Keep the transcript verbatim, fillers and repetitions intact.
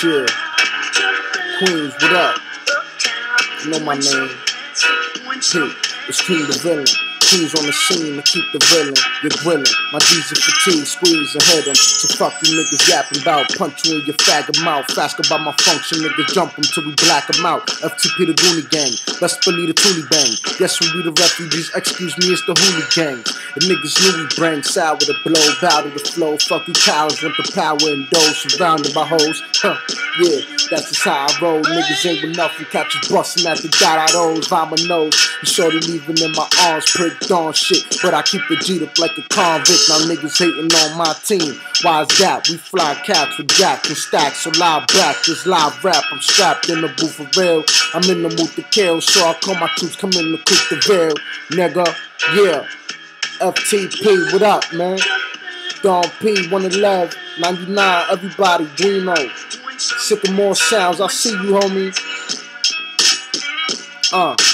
Shit. Queens, what up? You know my name. P. It's King the Villain. Queens on the scene to keep the villain. You're grilling. My D's are fatigue, squeeze and hit them. So fuck you niggas yapping about. Punch you in your faggot mouth. Ask about my function, niggas jump them till we black them out. F T P the Goonie Gang. Let's believe the Toolie Bang. Yes, we be the refugees. Excuse me, it's the Hoolie Gang. The niggas knew we bring sour to blow, bow to the flow. Fuck you cowards with the power and dough. Surrounded by hoes. Huh, yeah, that's just how I roll. Niggas ain't with nothing. Catch us busting at the dot out O's. By my nose. You shorty leaving in my arms. Prick dawn shit. But I keep it G'd up like a convict. Now niggas hating on my team. Why is that? We fly cats with jacks and stacks. So live back, this live rap. I'm strapped in the booth for real. I'm in the mood to kill. So I call my troops come in to cook the veil. Nigga, yeah. F T P, what up, man? Don P, one eleven, ninety-nine, everybody, Dino. Sycamore Sounds, I see you, homie. Uh.